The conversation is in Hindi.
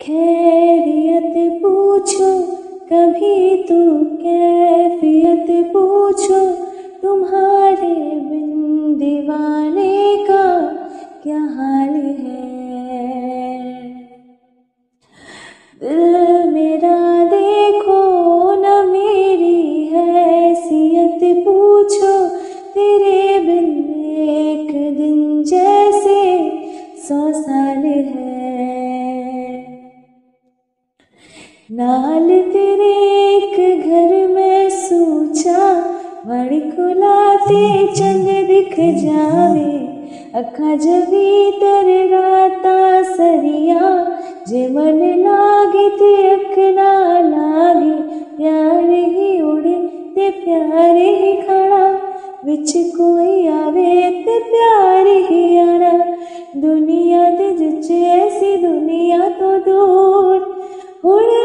खैरियत पूछो कभी तू कैफियत पूछो, तुम्हारे बिन दीवाने का क्या हाल है। दिल मेरा देखो न मेरी हैसियत पूछो, तेरे बिन एक दिन जैसे 100 साल है। नाल तेरे एक घर में सूचा, वड़ खुलाते चंद दिख जावे, अखा जवी तेरे राता सरिया, जे मन लागे ते अख ना लागे, प्यार ही उड़े ते प्यार ही खड़ा, विच कोई आवे ते प्यार ही आना। दुनिया दे जिचे ऐसी दुनिया तो दूर, हुण